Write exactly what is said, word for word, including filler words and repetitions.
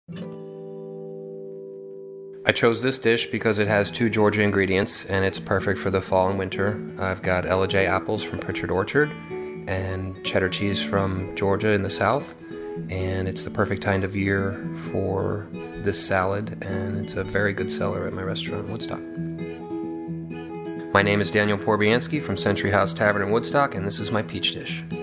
I chose this dish because it has two Georgia ingredients and it's perfect for the fall and winter. I've got Ella J apples from Pritchard Orchard and cheddar cheese from Georgia in the south, and it's the perfect time of year for this salad, and it's a very good seller at my restaurant in Woodstock. My name is Daniel Porubiansky from Century House Tavern in Woodstock, and this is my peach dish.